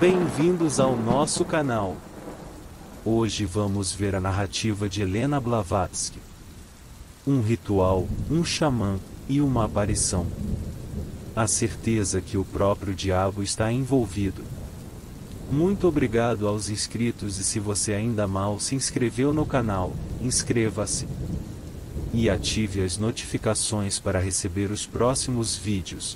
Bem-vindos ao nosso canal. Hoje vamos ver a narrativa de Helena Blavatsky. Um ritual, um xamã e uma aparição. A certeza que o próprio diabo está envolvido. Muito obrigado aos inscritos e se você ainda mal se inscreveu no canal, inscreva-se. E ative as notificações para receber os próximos vídeos.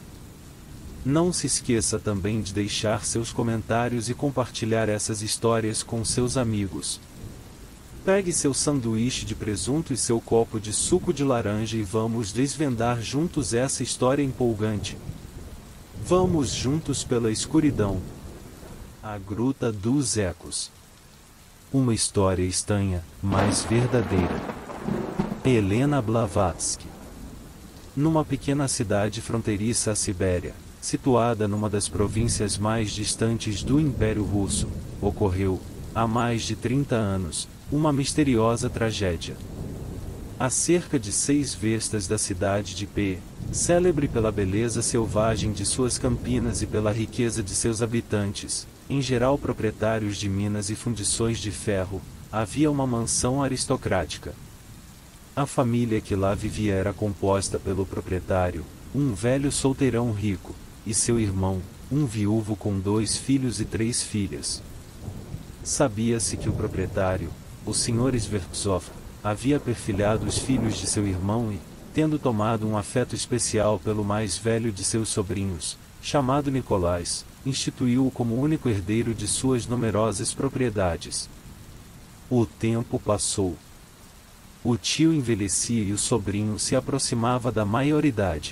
Não se esqueça também de deixar seus comentários e compartilhar essas histórias com seus amigos. Pegue seu sanduíche de presunto e seu copo de suco de laranja e vamos desvendar juntos essa história empolgante. Vamos juntos pela escuridão. A Gruta dos Ecos. Uma história estranha, mas verdadeira. Helena Blavatsky. Numa pequena cidade fronteiriça à Sibéria, situada numa das províncias mais distantes do Império Russo, ocorreu, há mais de 30 anos, uma misteriosa tragédia. A cerca de 6 verstas da cidade de P, célebre pela beleza selvagem de suas campinas e pela riqueza de seus habitantes, em geral proprietários de minas e fundições de ferro, havia uma mansão aristocrática. A família que lá vivia era composta pelo proprietário, um velho solteirão rico, e seu irmão, um viúvo com 2 filhos e 3 filhas. Sabia-se que o proprietário, o Sr. Svertsov, havia perfilhado os filhos de seu irmão e, tendo tomado um afeto especial pelo mais velho de seus sobrinhos, chamado Nicolás, instituiu-o como único herdeiro de suas numerosas propriedades. O tempo passou. O tio envelhecia e o sobrinho se aproximava da maioridade.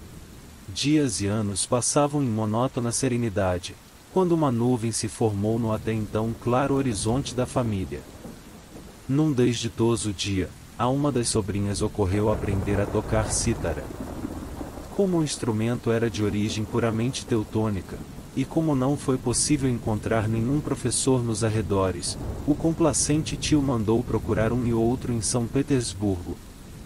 Dias e anos passavam em monótona serenidade, quando uma nuvem se formou no até então claro horizonte da família. Num desditoso dia, a uma das sobrinhas ocorreu aprender a tocar cítara. Como o instrumento era de origem puramente teutônica, e como não foi possível encontrar nenhum professor nos arredores, o complacente tio mandou procurar um e outro em São Petersburgo.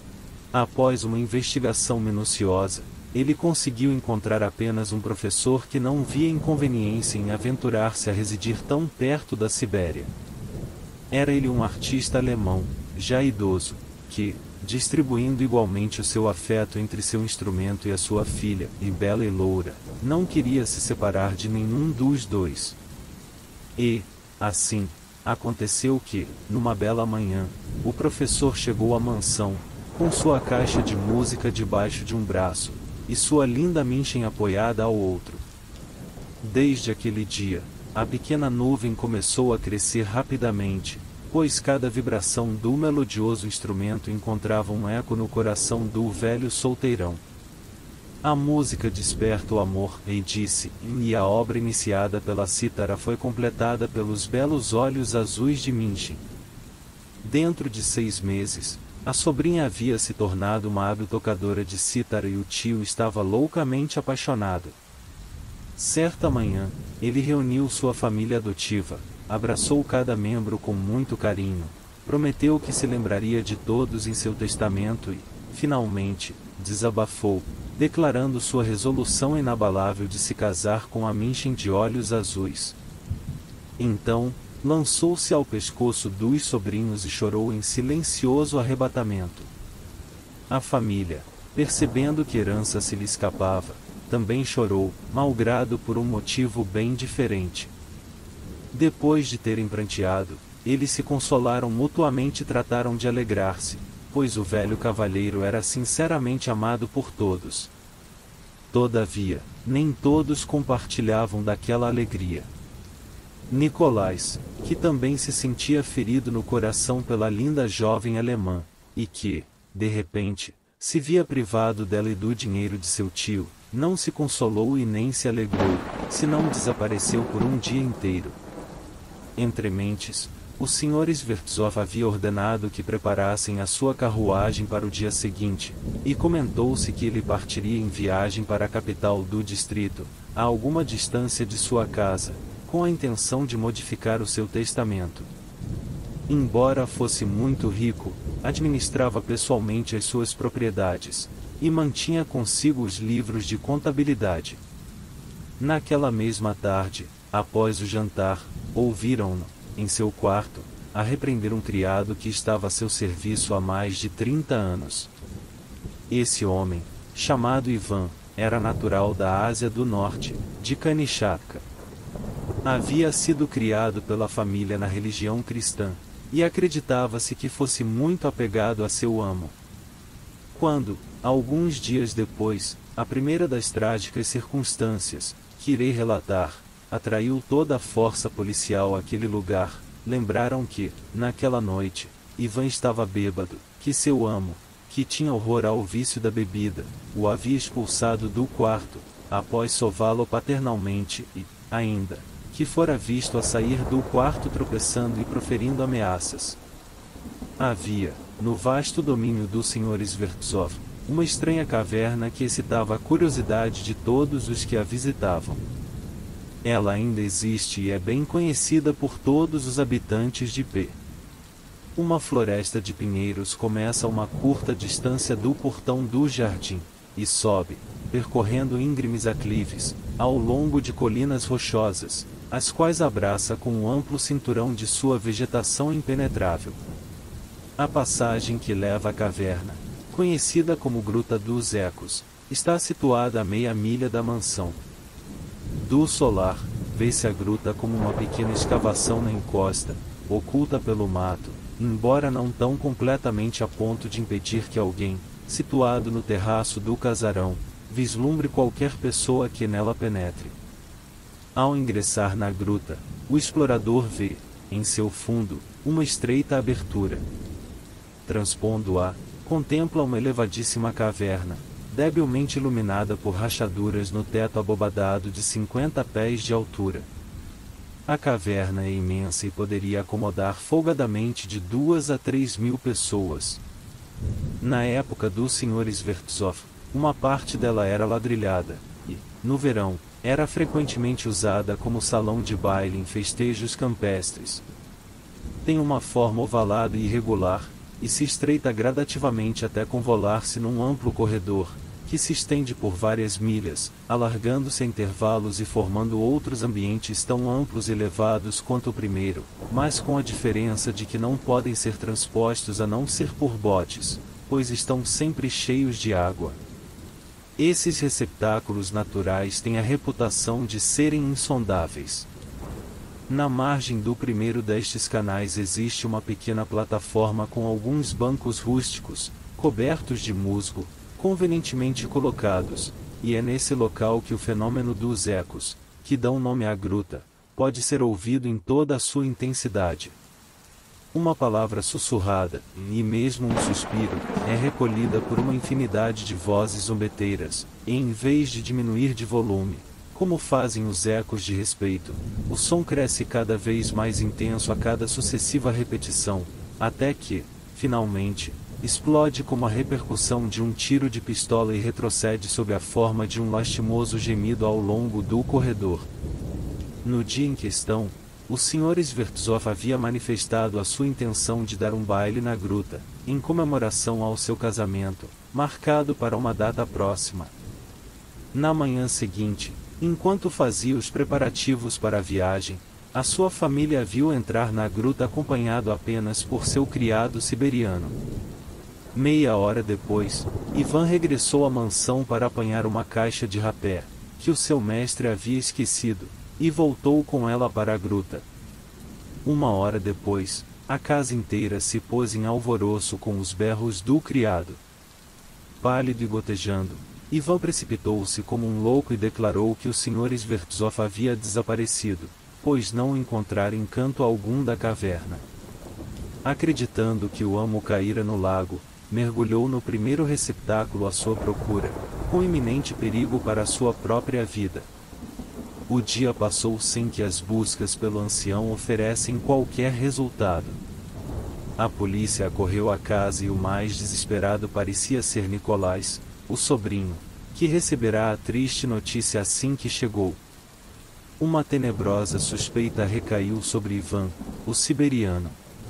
Após uma investigação minuciosa, ele conseguiu encontrar apenas um professor que não via inconveniência em aventurar-se a residir tão perto da Sibéria. Era ele um artista alemão, já idoso, que, distribuindo igualmente o seu afeto entre seu instrumento e a sua filha, e bela e loura, não queria se separar de nenhum dos dois. E, assim, aconteceu que, numa bela manhã, o professor chegou à mansão, com sua caixa de música debaixo de um braço, e sua linda Minchin apoiada ao outro. Desde aquele dia, a pequena nuvem começou a crescer rapidamente, pois cada vibração do melodioso instrumento encontrava um eco no coração do velho solteirão. A música desperta o amor, e disse, e a obra iniciada pela cítara foi completada pelos belos olhos azuis de Minchin. Dentro de 6 meses, a sobrinha havia se tornado uma hábil tocadora de cítara e o tio estava loucamente apaixonado. Certa manhã, ele reuniu sua família adotiva, abraçou cada membro com muito carinho, prometeu que se lembraria de todos em seu testamento e, finalmente, desabafou, declarando sua resolução inabalável de se casar com a Minchin de olhos azuis. Então, lançou-se ao pescoço dos sobrinhos e chorou em silencioso arrebatamento. A família, percebendo que herança se lhe escapava, também chorou, malgrado por um motivo bem diferente. Depois de terem pranteado, eles se consolaram mutuamente e trataram de alegrar-se, pois o velho cavalheiro era sinceramente amado por todos. Todavia, nem todos compartilhavam daquela alegria. Nicolás, que também se sentia ferido no coração pela linda jovem alemã, e que, de repente, se via privado dela e do dinheiro de seu tio, não se consolou e nem se alegrou, senão desapareceu por um dia inteiro. Entre mentes, o Sr. Svertsov havia ordenado que preparassem a sua carruagem para o dia seguinte, e comentou-se que ele partiria em viagem para a capital do distrito, a alguma distância de sua casa, com a intenção de modificar o seu testamento. Embora fosse muito rico, administrava pessoalmente as suas propriedades, e mantinha consigo os livros de contabilidade. Naquela mesma tarde, Após o jantar, ouviram-no, em seu quarto, a repreender um criado que estava a seu serviço há mais de 30 anos. Esse homem, chamado Ivan, era natural da Ásia do Norte, de Kamchatka. Havia sido criado pela família na religião cristã, e acreditava-se que fosse muito apegado a seu amo. Quando, alguns dias depois, a primeira das trágicas circunstâncias, que irei relatar, atraiu toda a força policial àquele lugar, lembraram que, naquela noite, Ivan estava bêbado, que seu amo, que tinha horror ao vício da bebida, o havia expulsado do quarto, após sová-lo paternalmente e, ainda, que fora visto a sair do quarto tropeçando e proferindo ameaças. Havia, no vasto domínio dos Srs. Vertzov, uma estranha caverna que excitava a curiosidade de todos os que a visitavam. Ela ainda existe e é bem conhecida por todos os habitantes de P. Uma floresta de pinheiros começa a uma curta distância do portão do jardim, e sobe, percorrendo íngremes aclives, ao longo de colinas rochosas, as quais abraça com um amplo cinturão de sua vegetação impenetrável. A passagem que leva à caverna, conhecida como Gruta dos Ecos, está situada a meia milha da mansão. Do solar, vê-se a gruta como uma pequena escavação na encosta, oculta pelo mato, embora não tão completamente a ponto de impedir que alguém, situado no terraço do casarão, vislumbre qualquer pessoa que nela penetre. Ao ingressar na gruta, o explorador vê, em seu fundo, uma estreita abertura. Transpondo-a, contempla uma elevadíssima caverna, debilmente iluminada por rachaduras no teto abobadado de 50 pés de altura. A caverna é imensa e poderia acomodar folgadamente de 2 a 3 mil pessoas. Na época dos Srs. Vertzov, uma parte dela era ladrilhada, e, no verão, era frequentemente usada como salão de baile em festejos campestres. Tem uma forma ovalada e irregular, e se estreita gradativamente até convolar-se num amplo corredor, que se estende por várias milhas, alargando-se a intervalos e formando outros ambientes tão amplos e elevados quanto o primeiro, mas com a diferença de que não podem ser transpostos a não ser por botes, pois estão sempre cheios de água. Esses receptáculos naturais têm a reputação de serem insondáveis. Na margem do primeiro destes canais existe uma pequena plataforma com alguns bancos rústicos, cobertos de musgo, convenientemente colocados, e é nesse local que o fenômeno dos ecos, que dão nome à gruta, pode ser ouvido em toda a sua intensidade. Uma palavra sussurrada, e mesmo um suspiro, é recolhida por uma infinidade de vozes zombeteiras, e em vez de diminuir de volume, como fazem os ecos de respeito, o som cresce cada vez mais intenso a cada sucessiva repetição, até que, finalmente, explode como a repercussão de um tiro de pistola e retrocede sob a forma de um lastimoso gemido ao longo do corredor. No dia em questão, o Sr. Vertzov havia manifestado a sua intenção de dar um baile na gruta, em comemoração ao seu casamento, marcado para uma data próxima. Na manhã seguinte, enquanto fazia os preparativos para a viagem, a sua família a viu entrar na gruta acompanhado apenas por seu criado siberiano. Meia hora depois, Ivan regressou à mansão para apanhar uma caixa de rapé, que o seu mestre havia esquecido, e voltou com ela para a gruta. Uma hora depois, a casa inteira se pôs em alvoroço com os berros do criado. Pálido e gotejando, Ivan precipitou-se como um louco e declarou que o Sr. Vertzov havia desaparecido, pois não encontrara encanto algum da caverna. Acreditando que o amo caíra no lago, mergulhou no primeiro receptáculo à sua procura, com iminente perigo para sua própria vida. O dia passou sem que as buscas pelo ancião oferecem qualquer resultado. A polícia acorreu à casa e o mais desesperado parecia ser Nicolás, o sobrinho, que receberá a triste notícia assim que chegou. Uma tenebrosa suspeita recaiu sobre Ivan, o siberiano.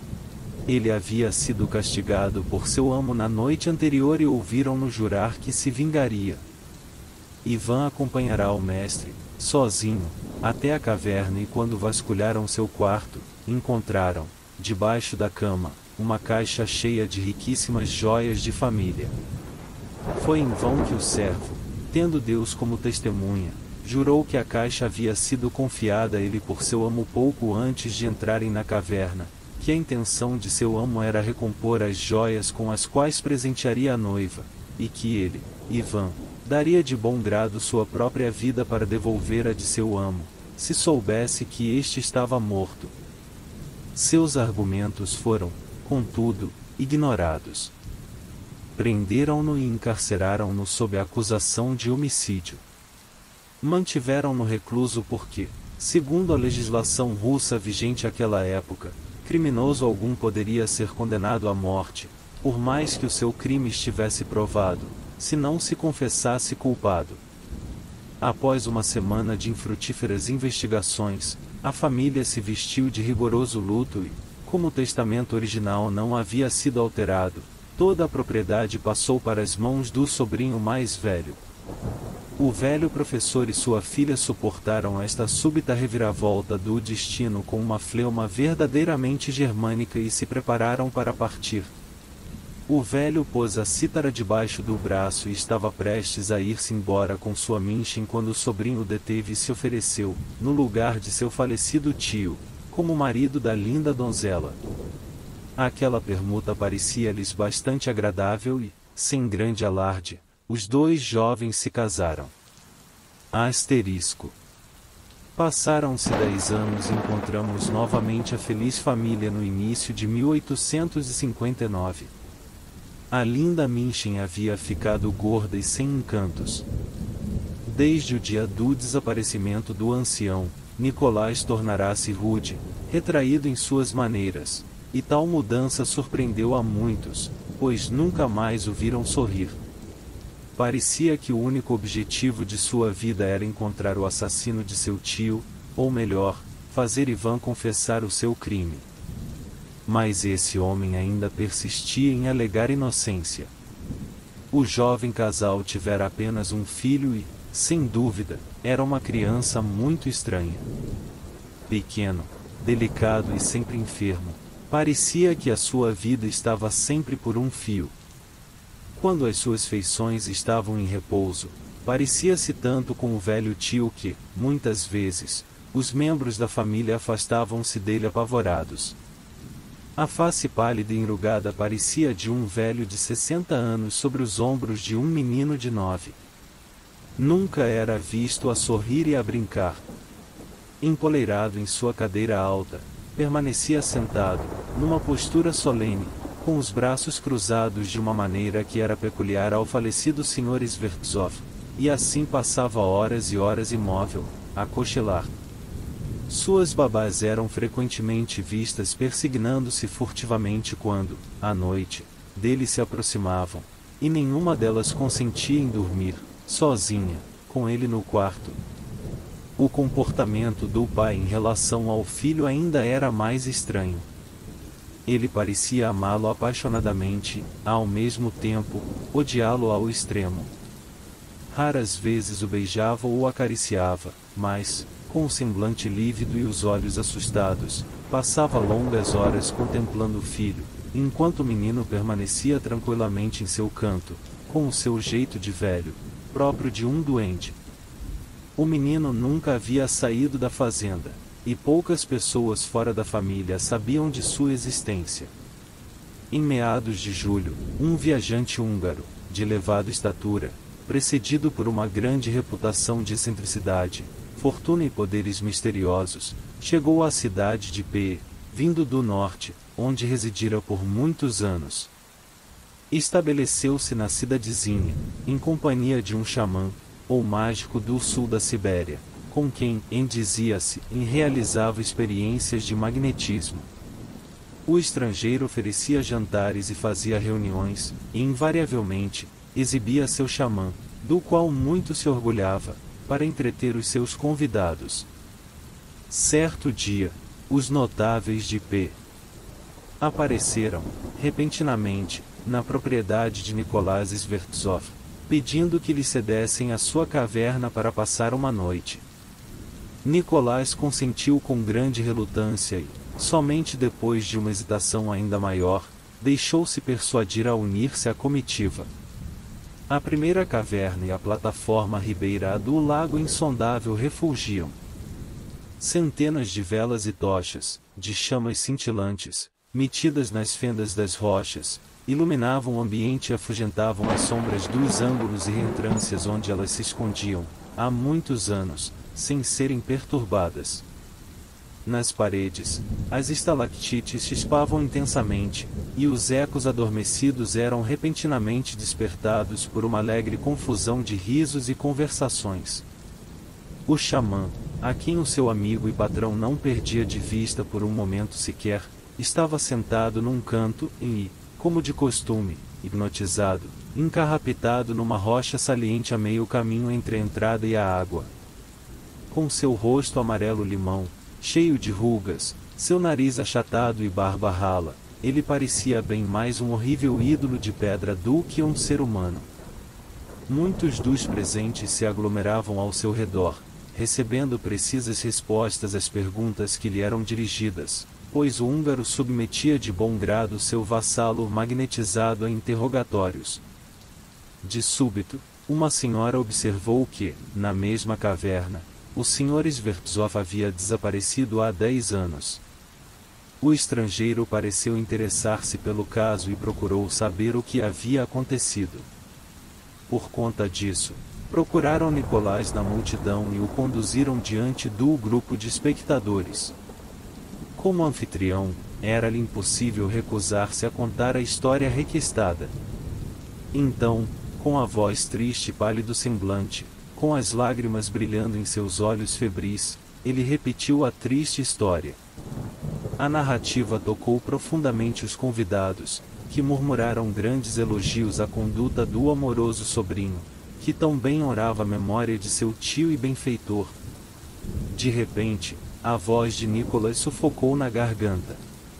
Ele havia sido castigado por seu amo na noite anterior e ouviram-no jurar que se vingaria. Ivan acompanhará o mestre, sozinho, até a caverna, e quando vasculharam seu quarto, encontraram, debaixo da cama, uma caixa cheia de riquíssimas joias de família. Foi em vão que o servo, tendo Deus como testemunha, jurou que a caixa havia sido confiada a ele por seu amo pouco antes de entrarem na caverna, que a intenção de seu amo era recompor as joias com as quais presentearia a noiva, e que ele, Ivan, daria de bom grado sua própria vida para devolver a de seu amo, se soubesse que este estava morto. Seus argumentos foram, contudo, ignorados. Prenderam-no e encarceraram-no sob a acusação de homicídio. Mantiveram-no recluso porque, segundo a legislação russa vigente àquela época, criminoso algum poderia ser condenado à morte, por mais que o seu crime estivesse provado, se não se confessasse culpado. Após uma semana de infrutíferas investigações, a família se vestiu de rigoroso luto e, como o testamento original não havia sido alterado, toda a propriedade passou para as mãos do sobrinho mais velho. O velho professor e sua filha suportaram esta súbita reviravolta do destino com uma fleuma verdadeiramente germânica e se prepararam para partir. O velho pôs a cítara debaixo do braço e estava prestes a ir-se embora com sua Minchin quando o sobrinho o deteve e se ofereceu, no lugar de seu falecido tio, como marido da linda donzela. Aquela permuta parecia-lhes bastante agradável e, sem grande alarde, os dois jovens se casaram. Asterisco. Passaram-se 10 anos e encontramos novamente a feliz família no início de 1859. A linda Minchin havia ficado gorda e sem encantos. Desde o dia do desaparecimento do ancião, Nicolás tornara-se rude, retraído em suas maneiras, e tal mudança surpreendeu a muitos, pois nunca mais o viram sorrir. Parecia que o único objetivo de sua vida era encontrar o assassino de seu tio, ou melhor, fazer Ivan confessar o seu crime. Mas esse homem ainda persistia em alegar inocência. O jovem casal tivera apenas um filho e, sem dúvida, era uma criança muito estranha. Pequeno, delicado e sempre enfermo, parecia que a sua vida estava sempre por um fio. Quando as suas feições estavam em repouso, parecia-se tanto com o velho tio que, muitas vezes, os membros da família afastavam-se dele apavorados. A face pálida e enrugada parecia de um velho de 60 anos sobre os ombros de um menino de 9. Nunca era visto a sorrir e a brincar. Empoleirado em sua cadeira alta, permanecia sentado, numa postura solene, com os braços cruzados de uma maneira que era peculiar ao falecido Sr. Svertzov, e assim passava horas e horas imóvel, a cochilar. Suas babás eram frequentemente vistas persignando-se furtivamente quando, à noite, dele se aproximavam, e nenhuma delas consentia em dormir, sozinha, com ele no quarto. O comportamento do pai em relação ao filho ainda era mais estranho. Ele parecia amá-lo apaixonadamente, ao mesmo tempo, odiá-lo ao extremo. Raras vezes o beijava ou o acariciava, mas, com o semblante lívido e os olhos assustados, passava longas horas contemplando o filho, enquanto o menino permanecia tranquilamente em seu canto, com o seu jeito de velho, próprio de um doente. O menino nunca havia saído da fazenda, e poucas pessoas fora da família sabiam de sua existência. Em meados de julho, um viajante húngaro, de elevada estatura, precedido por uma grande reputação de excentricidade, fortuna e poderes misteriosos, chegou à cidade de P, vindo do norte, onde residira por muitos anos. Estabeleceu-se na cidadezinha, em companhia de um xamã, ou mágico do sul da Sibéria, com quem, dizia-se, realizava experiências de magnetismo. O estrangeiro oferecia jantares e fazia reuniões, e invariavelmente, exibia seu xamã, do qual muito se orgulhava, para entreter os seus convidados. Certo dia, os notáveis de P apareceram, repentinamente, na propriedade de Nicolás Svertzov. pedindo que lhe cedessem a sua caverna para passar uma noite. Nicolás consentiu com grande relutância e, somente depois de uma hesitação ainda maior, deixou-se persuadir a unir-se à comitiva. A primeira caverna e a plataforma à ribeira do lago insondável refulgiam. Centenas de velas e tochas, de chamas cintilantes, metidas nas fendas das rochas, iluminavam o ambiente e afugentavam as sombras dos ângulos e reentrâncias onde elas se escondiam, há muitos anos, sem serem perturbadas. Nas paredes, as estalactites chispavam intensamente, e os ecos adormecidos eram repentinamente despertados por uma alegre confusão de risos e conversações. O xamã, a quem o seu amigo e patrão não perdia de vista por um momento sequer, estava sentado num canto e, como de costume, hipnotizado, encarrapitado numa rocha saliente a meio caminho entre a entrada e a água. Com seu rosto amarelo-limão, cheio de rugas, seu nariz achatado e barba rala, ele parecia bem mais um horrível ídolo de pedra do que um ser humano. Muitos dos presentes se aglomeravam ao seu redor, recebendo precisas respostas às perguntas que lhe eram dirigidas, pois o húngaro submetia de bom grado seu vassalo magnetizado a interrogatórios. De súbito, uma senhora observou que, na mesma caverna, o Sr. Sverzov havia desaparecido há 10 anos. O estrangeiro pareceu interessar-se pelo caso e procurou saber o que havia acontecido. Por conta disso, procuraram Nicolás na multidão e o conduziram diante do grupo de espectadores. Como anfitrião, era-lhe impossível recusar-se a contar a história requistada. Então, com a voz triste e pálido semblante, com as lágrimas brilhando em seus olhos febris, ele repetiu a triste história. A narrativa tocou profundamente os convidados, que murmuraram grandes elogios à conduta do amoroso sobrinho, que tão bem honrava a memória de seu tio e benfeitor. De repente, a voz de Nicolás sufocou na garganta.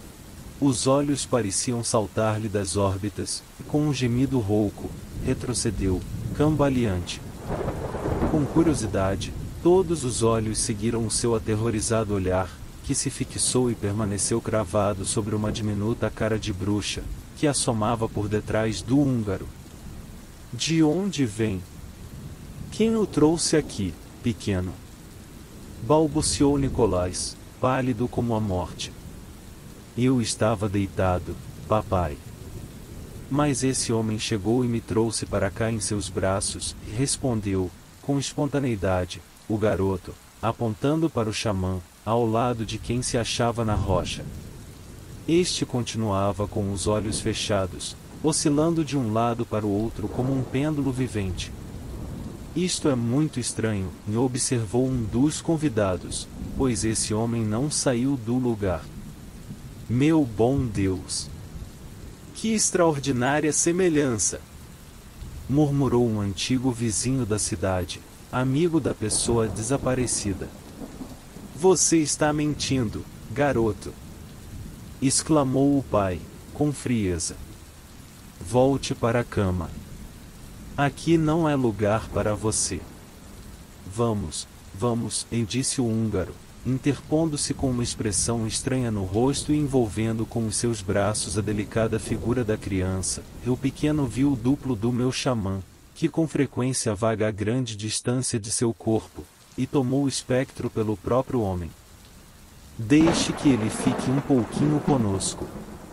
Os olhos pareciam saltar-lhe das órbitas, e com um gemido rouco, retrocedeu, cambaleante. Com curiosidade, todos os olhos seguiram o seu aterrorizado olhar, que se fixou e permaneceu cravado sobre uma diminuta cara de bruxa, que assomava por detrás do húngaro. De onde vem? Quem o trouxe aqui, pequeno? Balbuciou Nicolás, pálido como a morte. Eu estava deitado, papai. Mas esse homem chegou e me trouxe para cá em seus braços, e respondeu, com espontaneidade, o garoto, apontando para o xamã, ao lado de quem se achava na rocha. Este continuava com os olhos fechados, oscilando de um lado para o outro como um pêndulo vivente. Isto é muito estranho, me observou um dos convidados, pois esse homem não saiu do lugar. Meu bom Deus! Que extraordinária semelhança! Murmurou um antigo vizinho da cidade, amigo da pessoa desaparecida. Você está mentindo, garoto! Exclamou o pai, com frieza. Volte para a cama. Aqui não é lugar para você. Vamos, disse o húngaro, interpondo-se com uma expressão estranha no rosto e envolvendo com os seus braços a delicada figura da criança. O pequeno viu o duplo do meu xamã, que com frequência vaga a grande distância de seu corpo, e tomou o espectro pelo próprio homem. Deixe que ele fique um pouquinho conosco.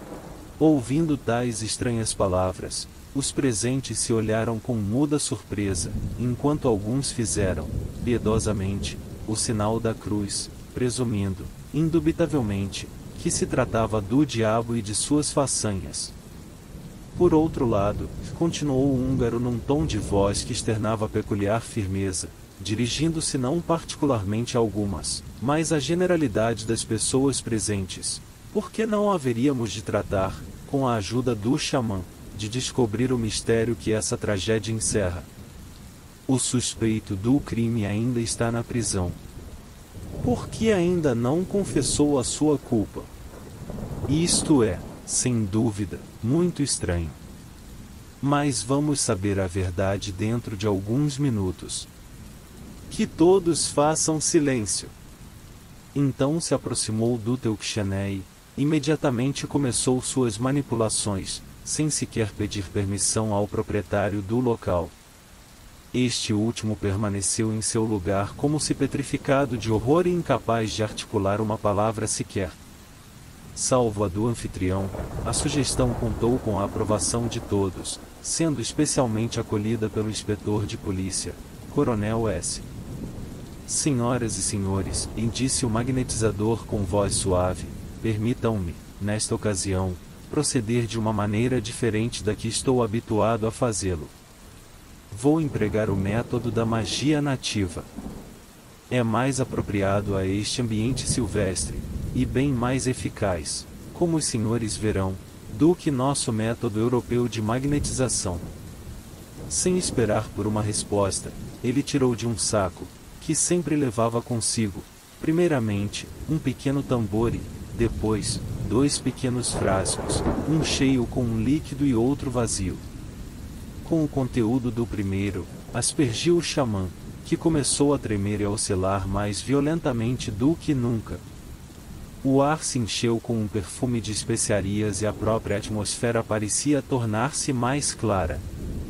Ouvindo tais estranhas palavras, os presentes se olharam com muda surpresa, enquanto alguns fizeram, piedosamente, o sinal da cruz, presumindo, indubitavelmente, que se tratava do diabo e de suas façanhas. Por outro lado, continuou o húngaro num tom de voz que externava peculiar firmeza, dirigindo-se não particularmente a algumas, mas à generalidade das pessoas presentes. Por que não haveríamos de tratar, com a ajuda do xamã, de descobrir o mistério que essa tragédia encerra? O suspeito do crime ainda está na prisão. Por que ainda não confessou a sua culpa? Isto é, sem dúvida, muito estranho. Mas vamos saber a verdade dentro de alguns minutos. Que todos façam silêncio. Então se aproximou do Teuxanei, imediatamente começou suas manipulações, sem sequer pedir permissão ao proprietário do local. Este último permaneceu em seu lugar como se petrificado de horror e incapaz de articular uma palavra sequer. Salvo a do anfitrião, a sugestão contou com a aprovação de todos, sendo especialmente acolhida pelo inspetor de polícia, Coronel S. Senhoras e senhores, disse o magnetizador com voz suave, permitam-me, nesta ocasião, proceder de uma maneira diferente da que estou habituado a fazê-lo. Vou empregar o método da magia nativa. É mais apropriado a este ambiente silvestre, e bem mais eficaz, como os senhores verão, do que nosso método europeu de magnetização. Sem esperar por uma resposta, ele tirou de um saco, que sempre levava consigo, primeiramente, um pequeno tambor e, depois, 2 pequenos frascos, um cheio com um líquido e outro vazio. Com o conteúdo do primeiro, aspergiu o xamã, que começou a tremer e a oscilar mais violentamente do que nunca. O ar se encheu com um perfume de especiarias e a própria atmosfera parecia tornar-se mais clara.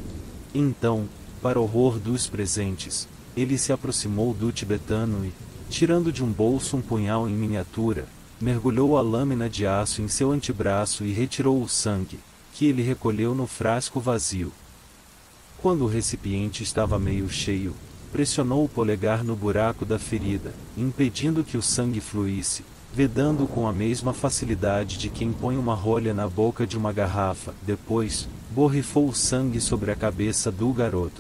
Então, para horror dos presentes, ele se aproximou do tibetano e, tirando de um bolso um punhal em miniatura, mergulhou a lâmina de aço em seu antebraço e retirou o sangue, que ele recolheu no frasco vazio. Quando o recipiente estava meio cheio, pressionou o polegar no buraco da ferida, impedindo que o sangue fluísse, vedando com a mesma facilidade de quem põe uma rolha na boca de uma garrafa. Depois, borrifou o sangue sobre a cabeça do garoto.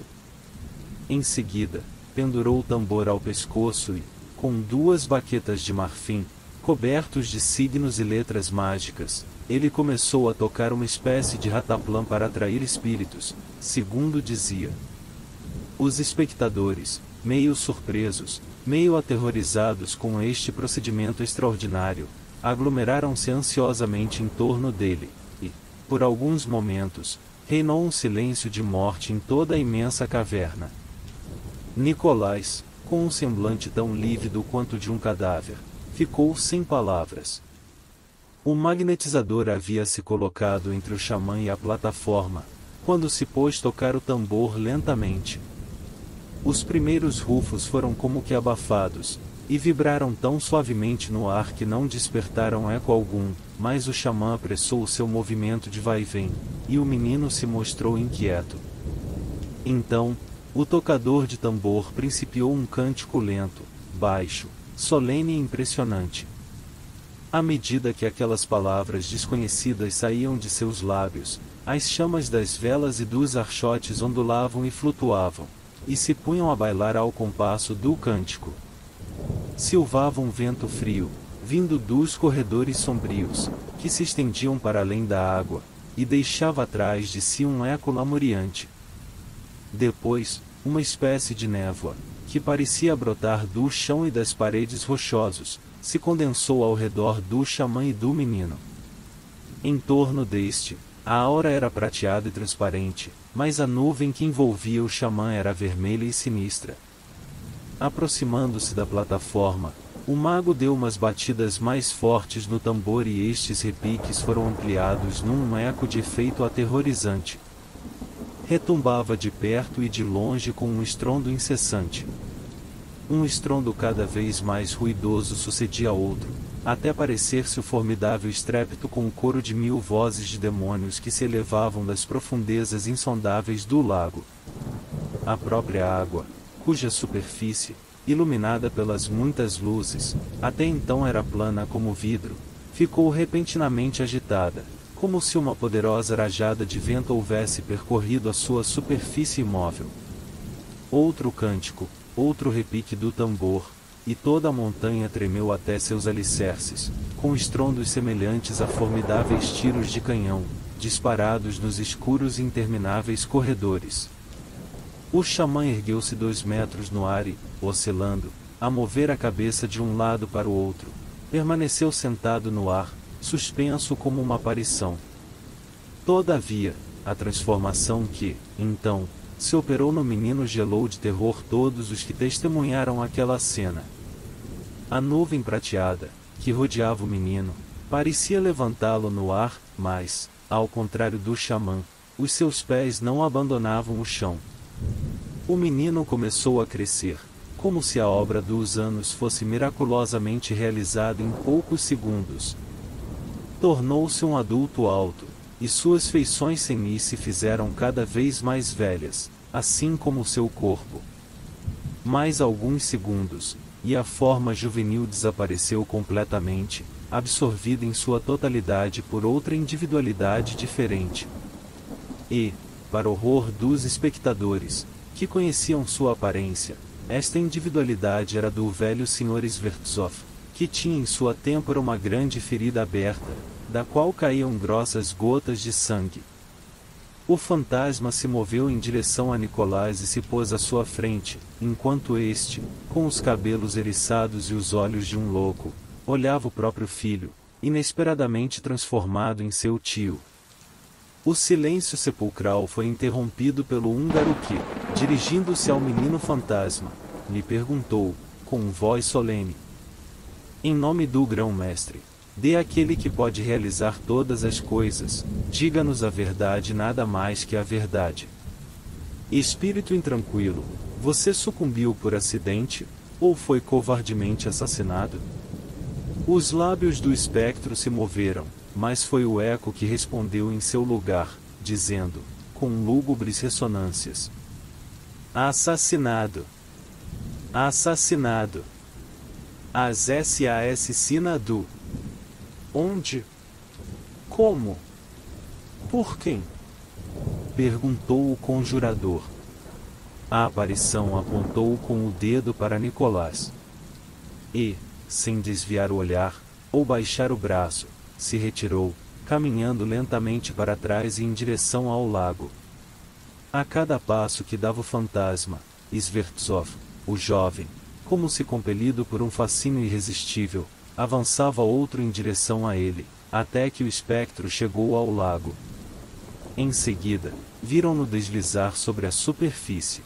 Em seguida, pendurou o tambor ao pescoço e, com 2 baquetas de marfim, cobertos de signos e letras mágicas, ele começou a tocar uma espécie de rataplã para atrair espíritos, segundo dizia. Os espectadores, meio surpresos, meio aterrorizados com este procedimento extraordinário, aglomeraram-se ansiosamente em torno dele, e, por alguns momentos, reinou um silêncio de morte em toda a imensa caverna. Nicolás, com um semblante tão lívido quanto de um cadáver, ficou sem palavras. O magnetizador havia se colocado entre o xamã e a plataforma, quando se pôs tocar o tambor lentamente. Os primeiros rufos foram como que abafados, e vibraram tão suavemente no ar que não despertaram eco algum, mas o xamã apressou o seu movimento de vai e vem, e o menino se mostrou inquieto. Então, o tocador de tambor principiou um cântico lento, baixo, solene e impressionante. À medida que aquelas palavras desconhecidas saíam de seus lábios, as chamas das velas e dos archotes ondulavam e flutuavam, e se punham a bailar ao compasso do cântico. Silvava um vento frio, vindo dos corredores sombrios, que se estendiam para além da água, e deixava atrás de si um eco lamuriante. Depois, uma espécie de névoa, que parecia brotar do chão e das paredes rochosos, se condensou ao redor do xamã e do menino. Em torno deste, a aura era prateada e transparente, mas a nuvem que envolvia o xamã era vermelha e sinistra. Aproximando-se da plataforma, o mago deu umas batidas mais fortes no tambor e estes repiques foram ampliados num eco de efeito aterrorizante. Retumbava de perto e de longe com um estrondo incessante. Um estrondo cada vez mais ruidoso sucedia a outro, até parecer-se o formidável estrépito com o coro de 1000 vozes de demônios que se elevavam das profundezas insondáveis do lago. A própria água, cuja superfície, iluminada pelas muitas luzes, até então era plana como vidro, ficou repentinamente agitada, como se uma poderosa rajada de vento houvesse percorrido a sua superfície imóvel. Outro cântico, outro repique do tambor, e toda a montanha tremeu até seus alicerces, com estrondos semelhantes a formidáveis tiros de canhão, disparados nos escuros e intermináveis corredores. O xamã ergueu-se 2 metros no ar e, oscilando, a mover a cabeça de um lado para o outro, permaneceu sentado no ar, suspenso como uma aparição. Todavia, A transformação que, então, se operou no menino gelou de terror todos os que testemunharam aquela cena. A nuvem prateada, que rodeava o menino, parecia levantá-lo no ar, mas, ao contrário do xamã, os seus pés não abandonavam o chão. O menino começou a crescer, como se a obra dos anos fosse miraculosamente realizada em poucos segundos. Tornou-se um adulto alto, e suas feições senis se fizeram cada vez mais velhas, assim como seu corpo. Mais alguns segundos, e a forma juvenil desapareceu completamente, absorvida em sua totalidade por outra individualidade diferente. E, para horror dos espectadores, que conheciam sua aparência, esta individualidade era do velho Sr. Svertsov, que tinha em sua têmpora uma grande ferida aberta, da qual caíam grossas gotas de sangue. O fantasma se moveu em direção a Nicolás e se pôs à sua frente, enquanto este, com os cabelos eriçados e os olhos de um louco, olhava o próprio filho, inesperadamente transformado em seu tio. O silêncio sepulcral foi interrompido pelo húngaro que, dirigindo-se ao menino fantasma, lhe perguntou, com voz solene: em nome do grão-mestre, dê àquele que pode realizar todas as coisas, diga-nos a verdade e nada mais que a verdade. Espírito intranquilo, você sucumbiu por acidente, ou foi covardemente assassinado? Os lábios do espectro se moveram, mas foi o eco que respondeu em seu lugar, dizendo, com lúgubres ressonâncias: assassinado! Assassinado! As SAS Sinadu. Onde? Como? Por quem? Perguntou o conjurador. A aparição apontou com o dedo para Nicolás. E, sem desviar o olhar, ou baixar o braço, se retirou, caminhando lentamente para trás e em direção ao lago. A cada passo que dava o fantasma, Svertsov, o jovem, como se compelido por um fascínio irresistível, avançava outro em direção a ele, até que o espectro chegou ao lago. Em seguida, viram-no deslizar sobre a superfície.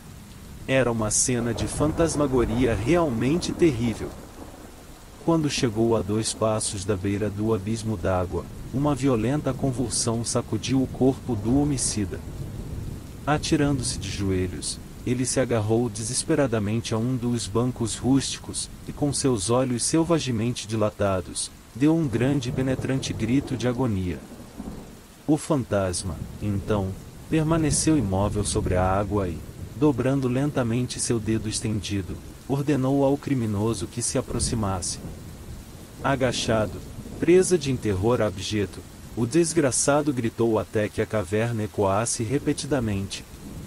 Era uma cena de fantasmagoria realmente terrível. Quando chegou a 2 passos da beira do abismo d'água, uma violenta convulsão sacudiu o corpo do homicida. Atirando-se de joelhos, ele se agarrou desesperadamente a um dos bancos rústicos, e com seus olhos selvagemente dilatados, deu um grande e penetrante grito de agonia. O fantasma, então, permaneceu imóvel sobre a água e, dobrando lentamente seu dedo estendido, ordenou ao criminoso que se aproximasse. Agachado, presa de terror abjeto, o desgraçado gritou até que a caverna ecoasse repetidamente: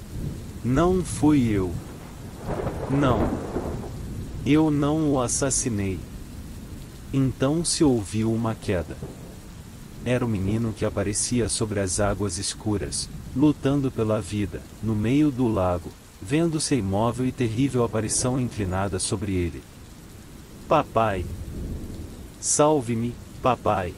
não fui eu. Não. Eu não o assassinei. Então se ouviu uma queda. Era o menino que aparecia sobre as águas escuras, lutando pela vida, no meio do lago, vendo-se a imóvel e terrível aparição inclinada sobre ele. Papai! Salve-me, papai!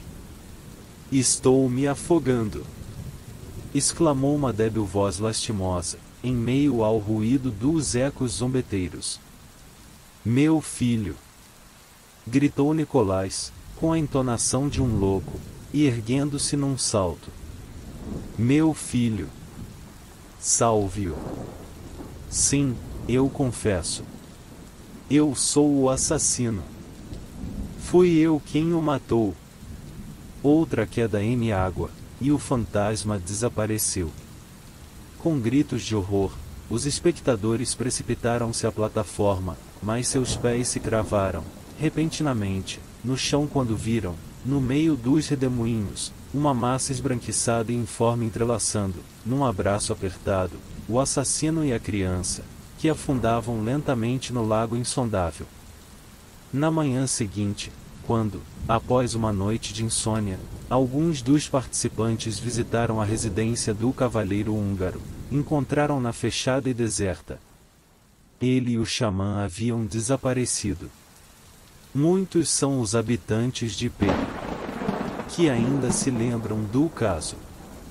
Estou me afogando! Exclamou uma débil voz lastimosa, em meio ao ruído dos ecos zombeteiros. Meu filho! Gritou Nicolás, com a entonação de um louco, e erguendo-se num salto. Meu filho! Salve-o! Sim, eu confesso. Eu sou o assassino. Fui eu quem o matou. Outra queda em água, e o fantasma desapareceu. Com gritos de horror, os espectadores precipitaram-se à plataforma, mas seus pés se cravaram, repentinamente, no chão quando viram, no meio dos redemoinhos, uma massa esbranquiçada e informe entrelaçando, num abraço apertado, o assassino e a criança, que afundavam lentamente no lago insondável. Na manhã seguinte, quando, após uma noite de insônia, alguns dos participantes visitaram a residência do cavalheiro húngaro, encontraram-na fechada e deserta. Ele e o xamã haviam desaparecido. Muitos são os habitantes de P que ainda se lembram do caso.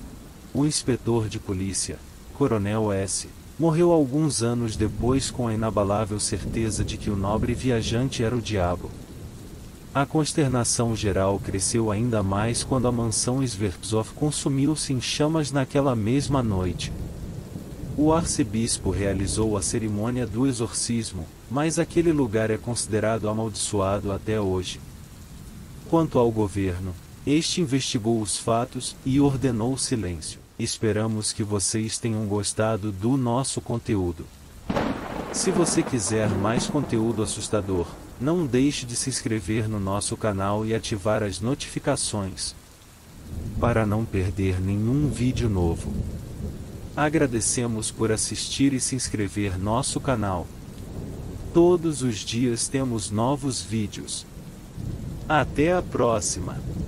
O inspetor de polícia, Coronel S., morreu alguns anos depois com a inabalável certeza de que o nobre viajante era o diabo. A consternação geral cresceu ainda mais quando a mansão Sversov consumiu-se em chamas naquela mesma noite. O arcebispo realizou a cerimônia do exorcismo, mas aquele lugar é considerado amaldiçoado até hoje. Quanto ao governo, este investigou os fatos e ordenou silêncio. Esperamos que vocês tenham gostado do nosso conteúdo. Se você quiser mais conteúdo assustador, não deixe de se inscrever no nosso canal e ativar as notificações, para não perder nenhum vídeo novo. Agradecemos por assistir e se inscrever no nosso canal. Todos os dias temos novos vídeos. Até a próxima!